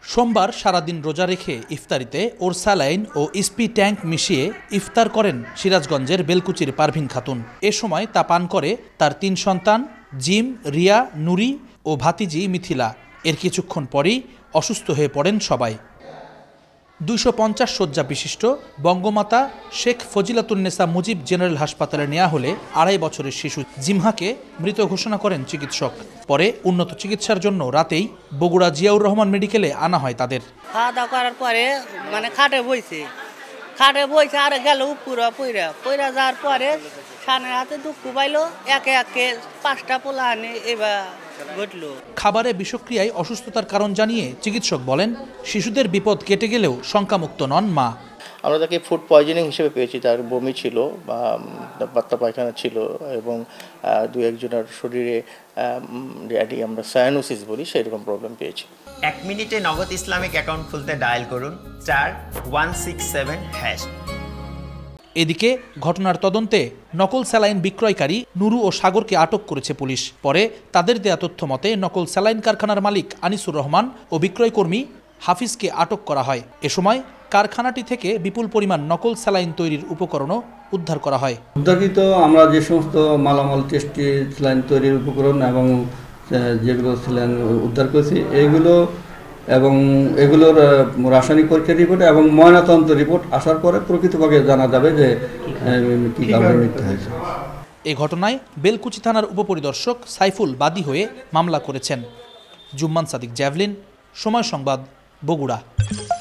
সোমবার সারাদিন রোজা রেখে ইফতারিতে ওর স্যালাইন ও ইস্পি ট্যাঙ্ক মিশিয়ে ইফতার করেন সিরাজগঞ্জের বেলকুচির পারভিন খাতুন। এ সময় তা পান করে তার ৩ সন্তান জিম, রিয়া, নুরি ও ভাতিজি মিথিলা। এর কিছুক্ষণ পরেই অসুস্থ হয়ে পড়েন সবাই। ২৫০ শয্যা বিশিষ্ট বঙ্গমাতা শেখ ফজিলাতুন্নেসা মুজিব জেনারেল হাসপাতালে নেওয়া হলে ২.৫ বছরের শিশু জিমহাকে মৃত ঘোষণা করেন চিকিৎসক। পরে উন্নত চিকিৎসার জন্য রাতেই বগুড়া জিয়াউর রহমান মেডিকেলে আনা হয় তাদের। খাওয়া দাওয়া করার পরে খাটে বইছে আর গেল পইরা যাওয়ার পরে সানের হাতে দুঃখ পাইলো, একে একে 5টা পোলা আনে এবার ঘটলো। খাবারে বিষক্রিয়ায় অসুস্থতার কারণ জানিয়ে চিকিৎসক বলেন, শিশুদের বিপদ কেটে গেলেও শঙ্কামুক্ত নন মা। আমরা তাকে ফুড পয়জনিং হিসেবে পেয়েছি। তার বমি ছিল বা পাতলা পায়খানা ছিল এবং 2-1 জনের শরীরে আমরা সায়ানোসিস বলি সেরকম প্রবলেম পেয়েছি। 1 মিনিটে নগদ ইসলামিক অ্যাকাউন্ট খুলতে ডায়াল করুন *167#। এদিকে ঘটনার তদন্তে নকল স্যালাইন বিক্রয়কারী নুরু ও সাগরকে আটক করেছে পুলিশ। পরে তাদের দেয়া তথ্য মতে নকল স্যালাইন কারখানার মালিক আনিসুর রহমান ও বিক্রয়কর্মী হাফিজকে আটক করা হয়। এ সময় কারখানাটি থেকে বিপুল পরিমাণ নকল স্যালাইন তৈরির উপকরণও উদ্ধার করা হয়। উদ্ধারকৃত আমরা যে সমস্ত মালামাল টেস্টি স্যালাইন তৈরির উপকরণ এবং যেগুলো স্যালাইন উদ্ধার করেছি এগুলোর রাসায়নিক পরীক্ষার রিপোর্ট এবং ময়নাতদন্ত রিপোর্ট আসার পরে প্রকৃতভাবে জানা যাবে যে কি কারণে মৃত্যু হয়েছে। এই ঘটনায় বেলকুচি থানার উপপরিদর্শক সাইফুল বাদী হয়ে মামলা করেছেন। জুম্মান সাদিক জ্যাভলিন, সময় সংবাদ, বগুড়া।